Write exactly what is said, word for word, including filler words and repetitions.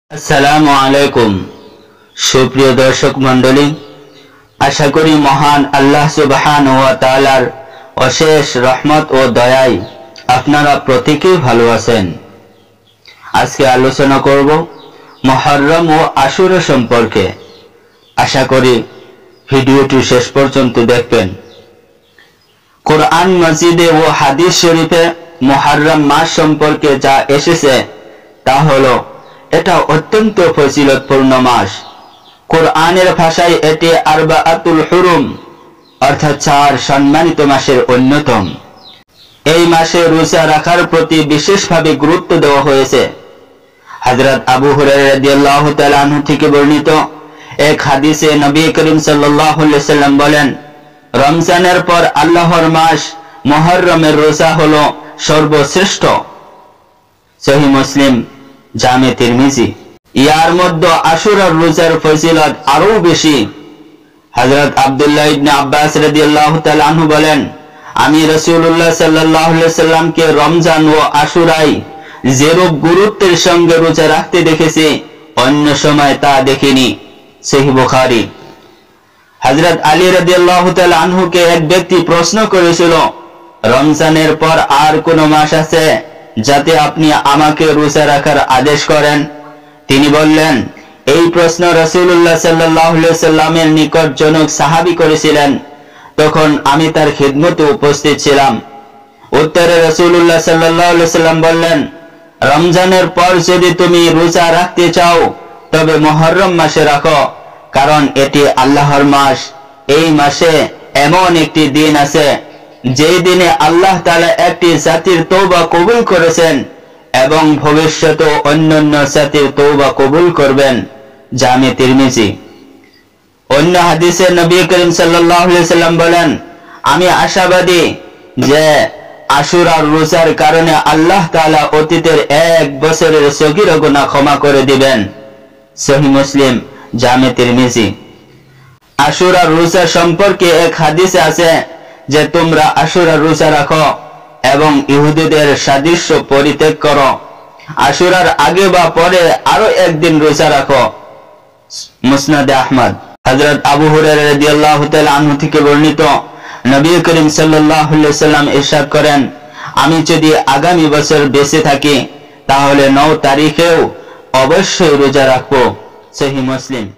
আসসালামু আলাইকুম সুপ্রিয় দর্শক মণ্ডলী, আশা করি মহান আল্লাহ সুবহানাহু ওয়া তাআলার অশেষ রহমত ও দয়ায় আপনারা প্রত্যেকেই ভালো আছেন। আজকে আলোচনা করব মুহররম ও আশুরা সম্পর্কে। আশা করি ভিডিওটি শেষ পর্যন্ত দেখবেন। কোরআন মাজিদে ও হাদিস শরীফে মুহররম মাস সম্পর্কে যা এসেছে তা হলো এটা অত্যন্ত ফজিলতপূর্ণ মাস। কোরআনের ভাষায় এটি আরবাআতুল হুরুম অর্থাৎ চার সম্মানিত মাসের অন্যতম। এই মাসে রোজা রাখার প্রতি বিশেষভাবে গুরুত্ব দেওয়া হয়েছে। হযরত আবু হুরায়রা রাদিয়াল্লাহু তাআলা আনহু থেকে বর্ণিত এক হাদিসে নবী করিম সাল্লাল্লাহু আলাইহি সাল্লাম বলেন, রমজানের পর আল্লাহর মাস মুহররমের রোজা হলো সর্বশ্রেষ্ঠ। সহিহ মুসলিম, জামে তিরমিজি। ইয়ার মধ্যে আশুরার রোজার ফজিলত আরো বেশি। হযরত আব্দুল্লাহ ইবনে আব্বাস রাদিয়াল্লাহু তাআলা আনহু বলেন, আমি রাসূলুল্লাহ সাল্লাল্লাহু আলাইহি সাল্লামকে রমজান ও আশুরায় যেরূপ গুরুত্বের সঙ্গে রোজা রাখতে দেখেছি অন্য সময় তা দেখিনি। সহিহ বুখারী। হযরত আলী রাদিয়াল্লাহু তাআলা আনহুকে এক ব্যক্তি প্রশ্ন করেছিল, রমজানের পর আর কোন মাস আছে যাতে আপনি আমাকে রোজা রাখার আদেশ করেন? তিনি বললেন, এই প্রশ্ন রাসূলুল্লাহ সাল্লাল্লাহু আলাইহি সাল্লামের নিকট জনক সাহাবী করেছিলেন, তখন আমি তার খিদমতে উপস্থিত ছিলাম। উত্তরে রাসূলুল্লাহ সাল্লাল্লাহু আলাইহি সাল্লাম বললেন, রমজানের পর যদি তুমি রোজা রাখতে চাও তবে মুহররম মাসে রাখো, কারণ এটি আল্লাহর মাস। এই মাসে এমন একটি দিন আছে যেই দিনে আল্লাহ তাআলা একটি জাতির তওবা কবুল করেছেন এবং ভবিষ্যতে অন্যান্য জাতির তওবা কবুল করবেন। জামে তিরমিজি। অন্য হাদিসে নবী করিম সাল্লাল্লাহু আলাইহি সাল্লাম বলেন, আমি আশাবাদী যে আশুরার রোজার কারণে আল্লাহ তাআলা অতীতের এক বছরের সগীরা গুনাহ ক্ষমা করে দিবেন। সহিহ মুসলিম, জামে তিরমিজি। আশুরার রোজা সম্পর্কে এক হাদিসে আছে যে তোমরা আশুরার রোজা রাখো এবং ইহুদিদের সাদৃশ্য পরিত্যাগ করো। আশুরার আগে বা পরে আরো একদিন রোজা রাখো। মুসনাদে আহমদ। হযরত আবু হুরায়রা রাদিয়াল্লাহু তাআলা আনহু থেকে বর্ণিত, নবী করিম সাল্লাল্লাহু আলাইহি সাল্লাম ইরশাদ করেন, আমি যদি আগামী বছর বেঁচে থাকি তাহলে নয় তারিখেও অবশ্যই রোজা রাখবো। সহিহ মুসলিম।